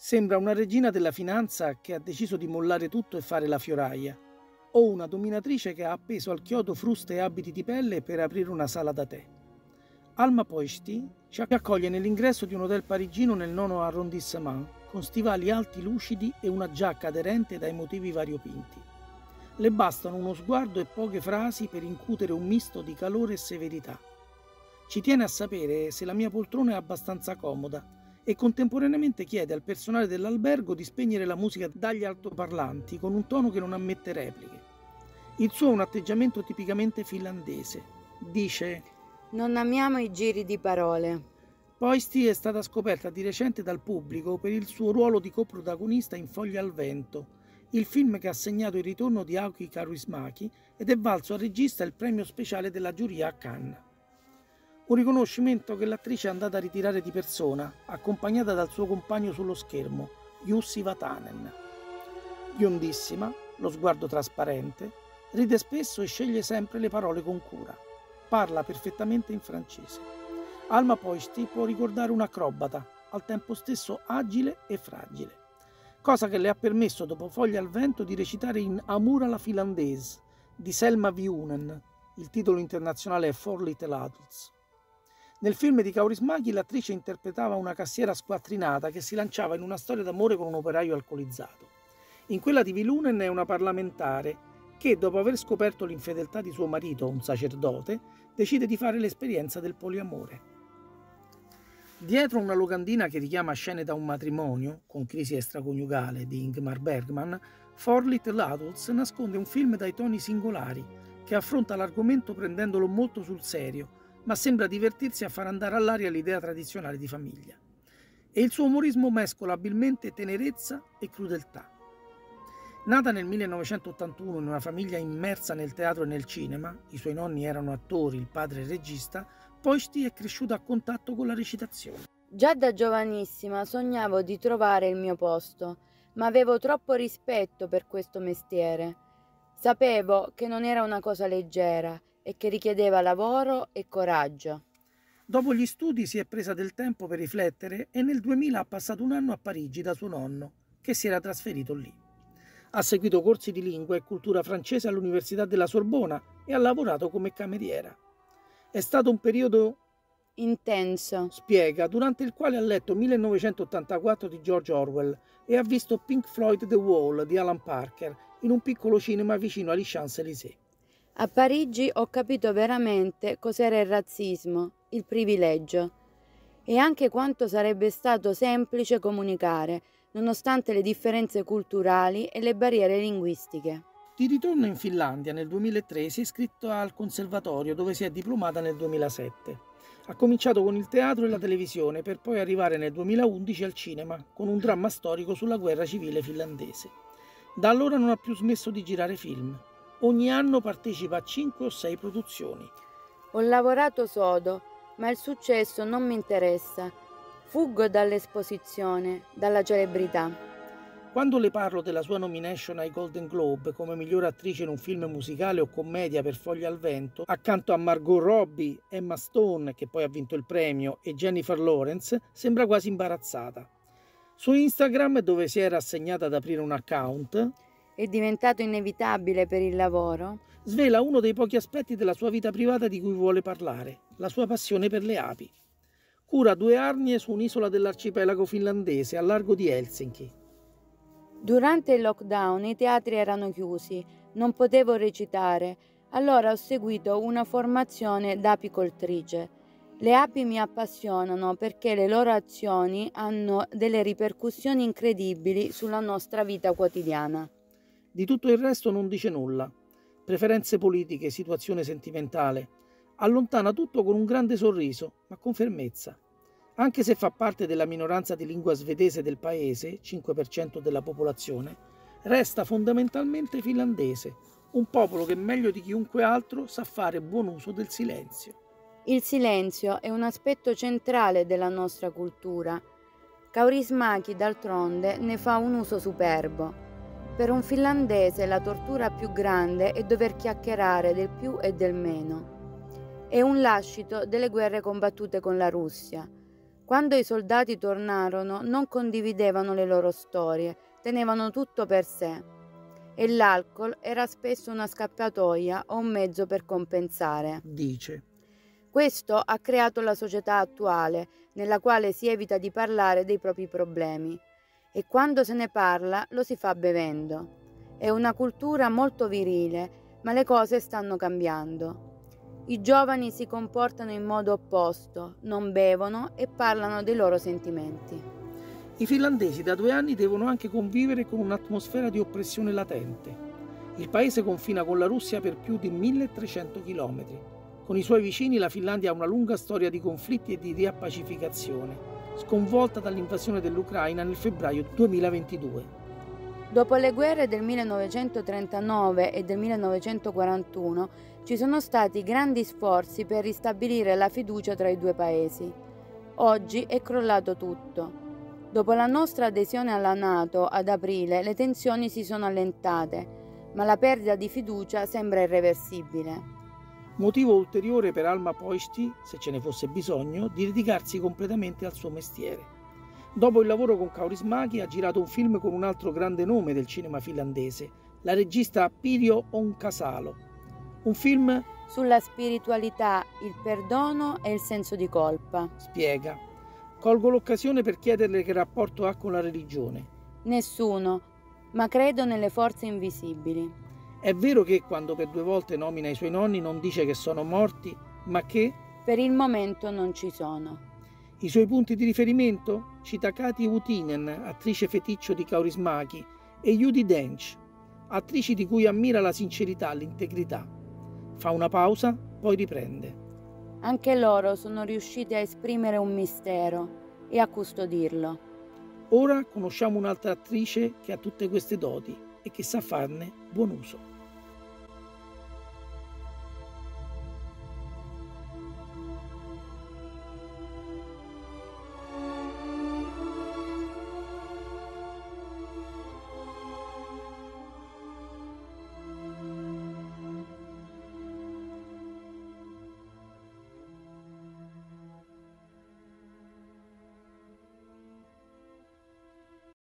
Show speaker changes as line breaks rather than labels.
Sembra una regina della finanza che ha deciso di mollare tutto e fare la fioraia, o una dominatrice che ha appeso al chiodo fruste e abiti di pelle per aprire una sala da tè. Alma Poishti ci accoglie nell'ingresso di un hotel parigino nel nono arrondissement, con stivali alti lucidi e una giacca aderente dai motivi variopinti. Le bastano uno sguardo e poche frasi per incutere un misto di calore e severità. Ci tiene a sapere se la mia poltrona è abbastanza comoda e contemporaneamente chiede al personale dell'albergo di spegnere la musica dagli altoparlanti con un tono che non ammette repliche. Il suo è un atteggiamento tipicamente finlandese. Dice:
non amiamo i giri di parole.
Poishti è stata scoperta di recente dal pubblico per il suo ruolo di coprotagonista in Foglie al vento, il film che ha segnato il ritorno di Auki Kaurismäki ed è valso al regista il premio speciale della giuria a Cannes. Un riconoscimento che l'attrice è andata a ritirare di persona, accompagnata dal suo compagno sullo schermo, Jussi Vatanen. Biondissima, lo sguardo trasparente, ride spesso e sceglie sempre le parole con cura. Parla perfettamente in francese. Alma Poishti può ricordare un acrobata, al tempo stesso agile e fragile, cosa che le ha permesso dopo Foglie al vento di recitare in Amour à la finlandaise di Selma Viunen. Il titolo internazionale è Four Little Adults. Nel film di Kaurismäki l'attrice interpretava una cassiera squattrinata che si lanciava in una storia d'amore con un operaio alcolizzato. In quella di Vilunen è una parlamentare che, dopo aver scoperto l'infedeltà di suo marito, un sacerdote, decide di fare l'esperienza del poliamore. Dietro una locandina che richiama scene da un matrimonio, con crisi extraconiugale, di Ingmar Bergman, Four Little Adults nasconde un film dai toni singolari, che affronta l'argomento prendendolo molto sul serio, ma sembra divertirsi a far andare all'aria l'idea tradizionale di famiglia. E il suo umorismo mescola abilmente tenerezza e crudeltà. Nata nel 1981 in una famiglia immersa nel teatro e nel cinema, i suoi nonni erano attori, il padre è regista, Poishti è cresciuta a contatto con la recitazione.
Già da giovanissima sognavo di trovare il mio posto, ma avevo troppo rispetto per questo mestiere. Sapevo che non era una cosa leggera e che richiedeva lavoro e coraggio.
Dopo gli studi si è presa del tempo per riflettere e nel 2000 ha passato un anno a Parigi da suo nonno, che si era trasferito lì. Ha seguito corsi di lingua e cultura francese all'Università della Sorbona e ha lavorato come cameriera. È stato un periodo
intenso,
spiega, durante il quale ha letto 1984 di George Orwell e ha visto Pink Floyd The Wall di Alan Parker in un piccolo cinema vicino agli Champs-Élysées.
A Parigi ho capito veramente cos'era il razzismo, il privilegio e anche quanto sarebbe stato semplice comunicare, nonostante le differenze culturali e le barriere linguistiche.
Di ritorno in Finlandia nel 2003 si è iscritta al conservatorio dove si è diplomata nel 2007. Ha cominciato con il teatro e la televisione per poi arrivare nel 2011 al cinema con un dramma storico sulla guerra civile finlandese. Da allora non ha più smesso di girare film. Ogni anno partecipa a 5 o 6 produzioni.
Ho lavorato sodo, ma il successo non mi interessa. Fuggo dall'esposizione, dalla celebrità.
Quando le parlo della sua nomination ai Golden Globe come miglior attrice in un film musicale o commedia per Foglie al vento, accanto a Margot Robbie, Emma Stone, che poi ha vinto il premio, e Jennifer Lawrence, sembra quasi imbarazzata. Su Instagram, dove si era assegnata ad aprire un account,
è diventato inevitabile per il lavoro,
svela uno dei pochi aspetti della sua vita privata di cui vuole parlare, la sua passione per le api. Cura 2 arnie su un'isola dell'arcipelago finlandese, a largo di Helsinki.
Durante il lockdown i teatri erano chiusi, non potevo recitare, allora ho seguito una formazione d'apicoltrice. Le api mi appassionano perché le loro azioni hanno delle ripercussioni incredibili sulla nostra vita quotidiana.
Di tutto il resto non dice nulla. Preferenze politiche, situazione sentimentale. Allontana tutto con un grande sorriso, ma con fermezza. Anche se fa parte della minoranza di lingua svedese del paese, 5% della popolazione, resta fondamentalmente finlandese, un popolo che meglio di chiunque altro sa fare buon uso del silenzio.
Il silenzio è un aspetto centrale della nostra cultura. Kaurismäki, d'altronde, ne fa un uso superbo. Per un finlandese la tortura più grande è dover chiacchierare del più e del meno. È un lascito delle guerre combattute con la Russia. Quando i soldati tornarono, non condividevano le loro storie, tenevano tutto per sé. E l'alcol era spesso una scappatoia o un mezzo per compensare.
Dice.
Questo ha creato la società attuale, nella quale si evita di parlare dei propri problemi. E quando se ne parla, lo si fa bevendo. È una cultura molto virile, ma le cose stanno cambiando. I giovani si comportano in modo opposto, non bevono e parlano dei loro sentimenti.
I finlandesi da 2 anni devono anche convivere con un'atmosfera di oppressione latente. Il paese confina con la Russia per più di 1300 km. Con i suoi vicini la Finlandia ha una lunga storia di conflitti e di riappacificazione, sconvolta dall'invasione dell'Ucraina nel febbraio 2022.
Dopo le guerre del 1939 e del 1941 ci sono stati grandi sforzi per ristabilire la fiducia tra i due paesi. Oggi è crollato tutto. Dopo la nostra adesione alla NATO ad aprile le tensioni si sono allentate, ma la perdita di fiducia sembra irreversibile.
Motivo ulteriore per Alma Pöysti, se ce ne fosse bisogno, di dedicarsi completamente al suo mestiere. Dopo il lavoro con Kaurismäki ha girato un film con un altro grande nome del cinema finlandese, la regista Pirjo Onkasalo. Un film
Sulla spiritualità, il perdono e il senso di colpa.
Spiega. Colgo l'occasione per chiederle che rapporto ha con la religione.
Nessuno, ma credo nelle forze invisibili.
È vero che quando per 2 volte nomina i suoi nonni non dice che sono morti, ma che
Per il momento non ci sono.
i suoi punti di riferimento? Cita Kati Uutinen, attrice feticcio di Kaurismäki, e Judi Dench, attrici di cui ammira la sincerità, l'integrità. Fa una pausa, poi riprende.
Anche loro sono riusciti a esprimere un mistero e a custodirlo.
Ora conosciamo un'altra attrice che ha tutte queste doti e che sa farne buon uso.